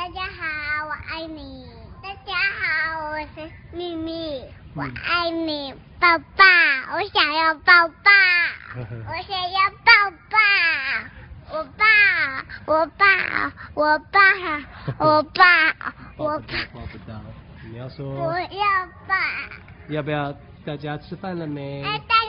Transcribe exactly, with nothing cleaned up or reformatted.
大家好，我爱你。大家好，我是秘密，我爱你，抱抱，我想要抱抱，我想要抱抱。我爸，我爸，我爸，我爸，我爸， 抱不到。你要说。 我要爸。 要不要大家吃饭了没？ 哎，大